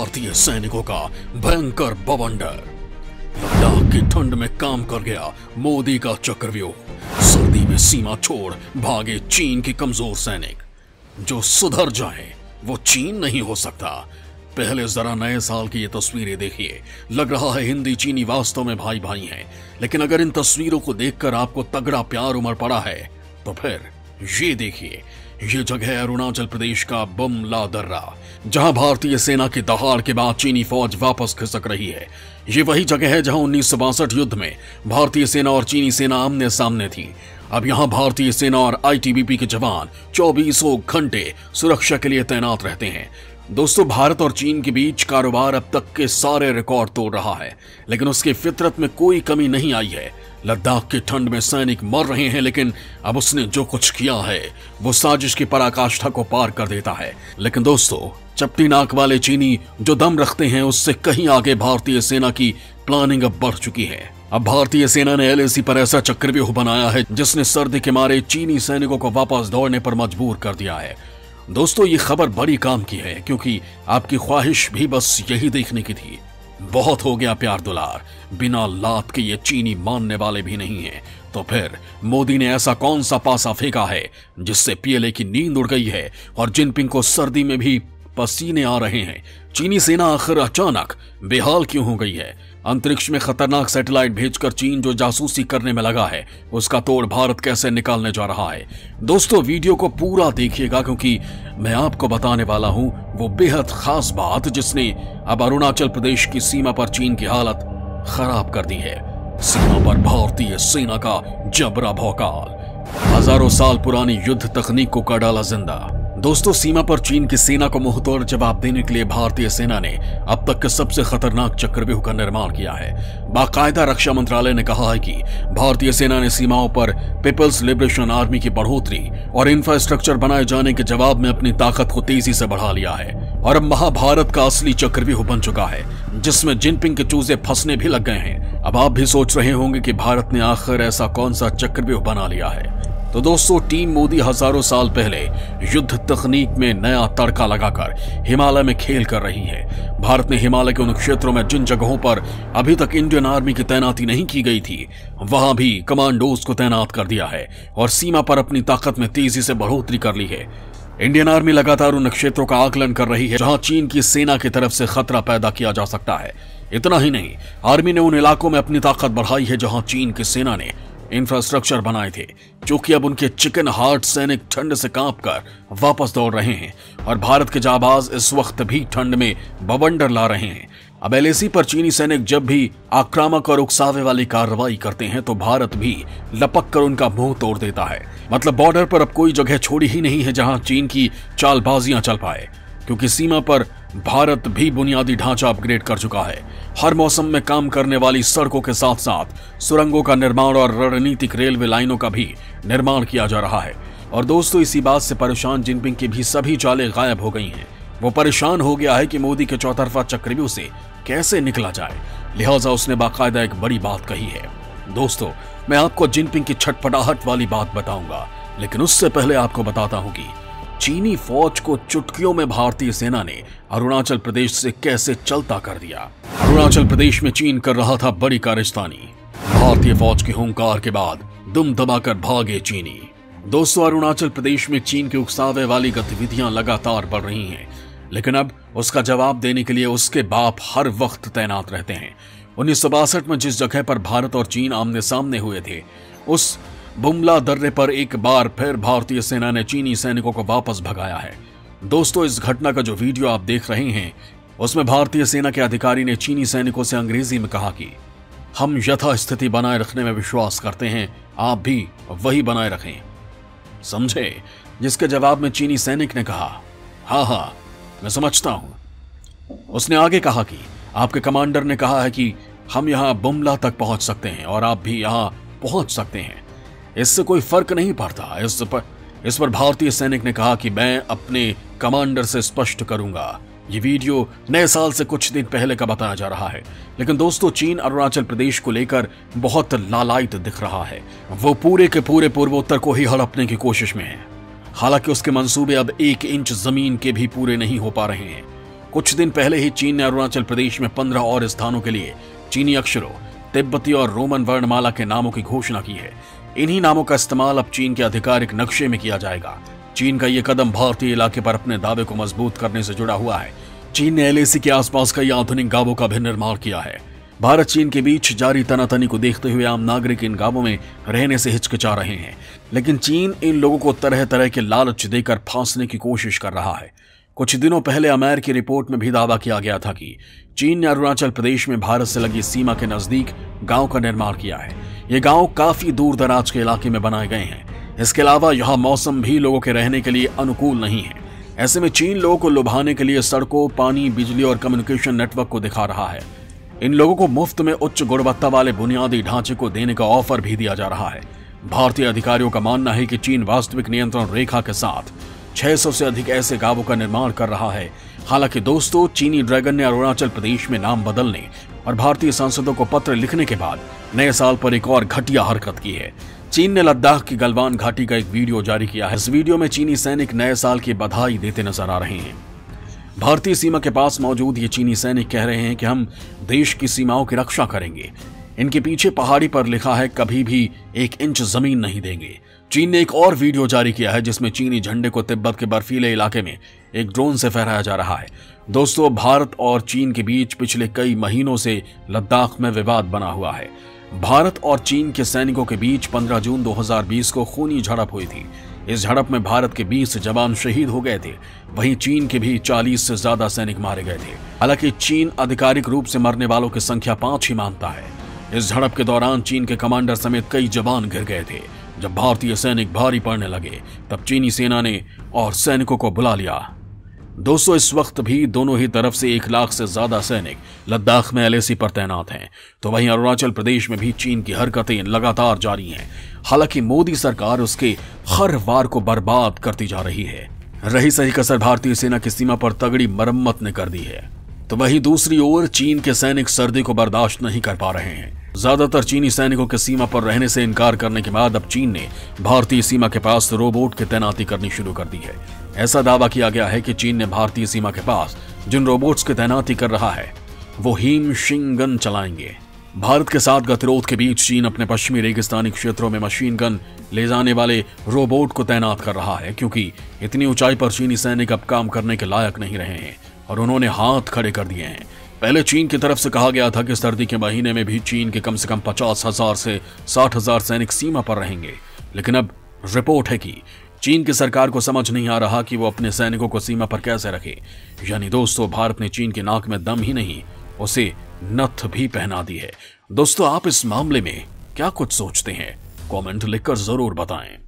भारतीय सैनिकों का भयंकर बवंडर। लद्दाख की ठंड में काम कर गया मोदी का चक्रव्यूह। सर्दी में सीमा छोड़ भागे चीन के कमजोर सैनिक। जो सुधर जाए वो चीन नहीं हो सकता। पहले जरा नए साल की ये तस्वीरें देखिए। लग रहा है हिंदी चीनी वास्तव में भाई भाई हैं। लेकिन अगर इन तस्वीरों को देखकर आपको तगड़ा प्यार उमड़ पड़ा है तो फिर ये देखिए, ये जगह है अरुणाचल प्रदेश का बुमला दर्रा, जहां भारतीय सेना की दहाड़ के बाद चीनी फौज वापस खिसक रही है। ये वही जगह है जहां 1962 युद्ध में भारतीय सेना और चीनी सेना आमने सामने थी। अब यहां भारतीय सेना और आईटीबीपी के जवान 24 घंटे सुरक्षा के लिए तैनात रहते हैं। दोस्तों, भारत और चीन के बीच कारोबार अब तक के सारे रिकॉर्ड तोड़ रहा है, लेकिन उसकी फितरत में कोई कमी नहीं आई है। लद्दाख की ठंड में सैनिक मर रहे हैं, लेकिन अब उसने जो कुछ किया है वो साजिश की पराकाष्ठा को पार कर देता है। लेकिन दोस्तों, चपटी नाक वाले चीनी जो दम रखते हैं उससे कहीं आगे भारतीय सेना की प्लानिंग अब बढ़ चुकी है। अब भारतीय सेना ने एलएसी पर ऐसा चक्रव्यूह बनाया है जिसने सर्दी के मारे चीनी सैनिकों को वापस दौड़ने पर मजबूर कर दिया है। दोस्तों, ये खबर बड़ी काम की है, क्योंकि आपकी ख्वाहिश भी बस यही देखने की थी। बहुत हो गया प्यार दुलार, बिना लात के ये चीनी मानने वाले भी नहीं हैं। तो फिर मोदी ने ऐसा कौन सा पासा फेंका है जिससे पीएलए की नींद उड़ गई है और जिनपिंग को सर्दी में भी पसीने आ रहे हैं? चीनी सेना आखिर अचानक बेहाल क्यों हो गई है? अंतरिक्ष में खतरनाक सैटेलाइट भेजकर चीन जो जासूसी करने में लगा है उसका तोड़ भारत कैसे निकालने जा रहा है? दोस्तों, वीडियो को पूरा देखिएगा, क्योंकि मैं आपको बताने वाला हूं वो बेहद खास बात जिसने अब अरुणाचल प्रदेश की सीमा पर चीन की हालत खराब कर दी है। सीमा पर भारतीय सेना का जबरा भौकाल, हजारों साल पुरानी युद्ध तकनीक को कर डाला जिंदा। दोस्तों, सीमा पर चीन की सेना को मुंहतोड़ जवाब देने के लिए भारतीय सेना ने अब तक के सबसे खतरनाक चक्रव्यूह का निर्माण किया है। बाकायदा रक्षा मंत्रालय ने कहा है कि भारतीय सेना ने सीमाओं पर पीपल्स लिबरेशन आर्मी की बढ़ोतरी और इंफ्रास्ट्रक्चर बनाए जाने के जवाब में अपनी ताकत को तेजी से बढ़ा लिया है और अब महाभारत का असली चक्रव्यूह बन चुका है, जिसमें जिनपिंग के चूजे फंसने भी लग गए हैं। अब आप भी सोच रहे होंगे कि भारत ने आखिर ऐसा कौन सा चक्रव्यूह बना लिया है। तो दोस्तों, टीम मोदी हजारों साल पहले युद्ध तकनीक में नया तड़का लगाकर हिमालय में खेल कर रही है। भारत ने हिमालय के उन क्षेत्रों में जिन जगहों पर अभी तक इंडियन आर्मी की तैनाती नहीं की गई थी वहां भी कमांडोज को तैनात कर दिया है और सीमा पर अपनी ताकत में तेजी से बढ़ोतरी कर ली है। इंडियन आर्मी लगातार उन क्षेत्रों का आकलन कर रही है जहां चीन की सेना की तरफ से खतरा पैदा किया जा सकता है। इतना ही नहीं, आर्मी ने उन इलाकों में अपनी ताकत बढ़ाई है जहां चीन की सेना ने इंफ्रास्ट्रक्चर बनाए थे, जो कि अब उनके चिकन हार्ट सैनिक ठंड से कांपकर वापस दौड़ रहे हैं और भारत के जाबाज इस वक्त भी ठंड में बवंडर ला रहे हैं। अब एलएसी पर चीनी सैनिक जब भी आक्रामक और उकसावे वाली कार्रवाई करते हैं तो भारत भी लपक कर उनका मुंह तोड़ देता है। मतलब बॉर्डर पर अब कोई जगह छोड़ी ही नहीं है जहां चीन की चालबाजियां चल पाए, क्योंकि सीमा पर भारत भी बुनियादी ढांचा अपग्रेड कर चुका है। हर मौसम में काम करने वाली सड़कों के साथ साथ सुरंगों का निर्माण और रणनीतिक रेलवे लाइनों का भी निर्माण किया जा रहा है। और दोस्तों, इसी बात से परेशान जिनपिंग की भी सभी चालें गायब हो गई हैं। वो परेशान हो गया है कि मोदी के चौतरफा चक्रव्यूह से कैसे निकला जाए, लिहाजा उसने बाकायदा एक बड़ी बात कही है। दोस्तों, मैं आपको जिनपिंग की छटपटाहट वाली बात बताऊंगा, लेकिन उससे पहले आपको बताता हूं कि चीनी फौज को चुटकियों में भारतीय सेना ने अरुणाचल प्रदेश से कैसे चलता कर दिया। अरुणाचल प्रदेश में चीन कर रहा था बड़ी कारस्तानी। भारतीय फौज के हुंकार के बाद दुम दबाकर भागे चीनी। दोस्तों, अरुणाचल प्रदेश में चीन के उकसावे वाली गतिविधियां लगातार बढ़ रही हैं, लेकिन अब उसका जवाब देने के लिए उसके बाप हर वक्त तैनात रहते हैं। 1962 में जिस जगह पर भारत और चीन आमने सामने हुए थे, उस बुमला दर्रे पर एक बार फिर भारतीय सेना ने चीनी सैनिकों को वापस भगाया है। दोस्तों, इस घटना का जो वीडियो आप देख रहे हैं उसमें भारतीय सेना के अधिकारी ने चीनी सैनिकों से अंग्रेजी में कहा कि हम यथास्थिति बनाए रखने में विश्वास करते हैं, आप भी वही बनाए रखें, समझे? जिसके जवाब में चीनी सैनिक ने कहा, हाँ, मैं समझता हूं। उसने आगे कहा कि आपके कमांडर ने कहा है कि हम यहां बुमला तक पहुंच सकते हैं और आप भी यहां पहुंच सकते हैं, इससे कोई फर्क नहीं पड़ता। इस पर भारतीय सैनिक ने कहा कि मैं अपने कमांडर से स्पष्ट करूंगा। ये वीडियो नए साल से कुछ दिन पहले का बताया जा रहा है, लेकिन दोस्तों, चीन अरुणाचल प्रदेश को लेकर बहुत लालायित दिख रहा है। वो पूरे के पूरे पूर्वोत्तर को ही हड़पने की कोशिश में है। हालांकि उसके मंसूबे अब 1 इंच जमीन के भी पूरे नहीं हो पा रहे हैं। कुछ दिन पहले ही चीन ने अरुणाचल प्रदेश में 15 और स्थानों के लिए चीनी अक्षरों, तिब्बती और रोमन वर्णमाला के नामों की घोषणा की है। इन्हीं नामों का इस्तेमाल अब चीन के आधिकारिक नक्शे में किया जाएगा। चीन का यह कदम भारतीय इलाके पर अपने दावे को मजबूत करने से जुड़ा हुआ है। चीन ने LAC के आसपास कई आधुनिक गांवों का भी निर्माण किया है। भारत चीन के बीच जारी तनातनी को देखते हुए आम नागरिक इन गांवों में रहने से हिचकिचा रहे हैं, लेकिन चीन इन लोगों को तरह तरह के लालच देकर फांसने की कोशिश कर रहा है। कुछ दिनों पहले अमेरिकी रिपोर्ट में भी दावा किया गया था कि चीन ने अरुणाचल प्रदेश में भारत से लगी सीमा के नजदीक गांव का निर्माण किया है। ये गांव काफी दूर दराज के इलाके में बनाए गए हैं। इसके अलावा यहाँ मौसम भी लोगों के रहने के लिए अनुकूल नहीं है। ऐसे में चीन लोगों को लुभाने के लिए सड़कों, पानी, बिजली और कम्युनिकेशन नेटवर्क को दिखा रहा है। इन लोगों को मुफ्त में उच्च गुणवत्ता वाले बुनियादी ढांचे को देने का ऑफर भी दिया जा रहा है। भारतीय अधिकारियों का मानना है कि चीन वास्तविक नियंत्रण रेखा के साथ 600 से अधिक ऐसे गांवों का निर्माण कर रहा है। हालांकि दोस्तों, चीनी ड्रैगन ने अरुणाचल प्रदेश में नाम बदलने और भारतीय सांसदों को पत्र लिखने के बाद नए साल पर एक और घटिया हरकत की है। चीन ने लद्दाख की गलवान घाटी का एक वीडियो जारी किया है। इस वीडियो में चीनी सैनिक नए साल की बधाई देते नजर आ रहे हैं। भारतीय सीमा के पास मौजूद ये चीनी सैनिक कह रहे हैं कि हम देश की सीमाओं की रक्षा करेंगे। इनके पीछे पहाड़ी पर लिखा है, कभी भी 1 इंच जमीन नहीं देंगे। चीन ने एक और वीडियो जारी किया है जिसमें चीनी झंडे को तिब्बत के बर्फीले इलाके में एक ड्रोन से फहराया जा रहा है। दोस्तों, भारत और चीन के बीच पिछले कई महीनों से लद्दाख में विवाद बना हुआ है। भारत और चीन के सैनिकों के बीच 15 जून 2020 को खूनी झड़प हुई थी। इस झड़प में भारत के 20 जवान शहीद हो गए थे, वहीं चीन के भी 40 से ज्यादा सैनिक मारे गए थे। हालांकि चीन आधिकारिक रूप से मरने वालों की संख्या 5 ही मानता है। इस झड़प के दौरान चीन के कमांडर समेत कई जवान गिर गए थे। जब भारतीय सैनिक भारी पड़ने लगे तब चीनी सेना ने और सैनिकों को बुला लिया। दोस्तों, इस वक्त भी दोनों ही तरफ से 1 लाख से ज्यादा सैनिक लद्दाख में LAC पर तैनात हैं। तो वहीं अरुणाचल प्रदेश में भी चीन की हरकतें लगातार जारी हैं। हालांकि मोदी सरकार उसके हर वार को बर्बाद करती जा रही है। रही सही कसर भारतीय सेना की सीमा पर तगड़ी मरम्मत ने कर दी है। तो वहीं दूसरी ओर चीन के सैनिक सर्दी को बर्दाश्त नहीं कर पा रहे हैं। ज्यादातर चीनी सैनिकों के सीमा पर रहने से इनकार करने के बाद अब चीन ने भारतीय सीमा के पास रोबोट की तैनाती करनी शुरू कर दी है। ऐसा दावा किया गया है कि चीन ने भारतीय सीमा के पास जिन रोबोट्स की तैनाती कर रहा है वो हीम शिंग गन चलाएंगे। भारत के साथ गतिरोध के बीच चीन अपने पश्चिमी रेगिस्तानी क्षेत्रों में मशीन गन ले जाने वाले रोबोट को तैनात कर रहा है, क्योंकि इतनी ऊंचाई पर चीनी सैनिक अब काम करने के लायक नहीं रहे हैं और उन्होंने हाथ खड़े कर दिए हैं। पहले चीन की तरफ से कहा गया था कि सर्दी के महीने में भी चीन के कम से कम 50,000 से 60,000 सैनिक सीमा पर रहेंगे, लेकिन अब रिपोर्ट है कि चीन की सरकार को समझ नहीं आ रहा कि वो अपने सैनिकों को सीमा पर कैसे रखे। यानी दोस्तों, भारत ने चीन के नाक में दम ही नहीं, उसे नथ भी पहना दी है। दोस्तों, आप इस मामले में क्या कुछ सोचते हैं? कमेंट लिखकर जरूर बताएं।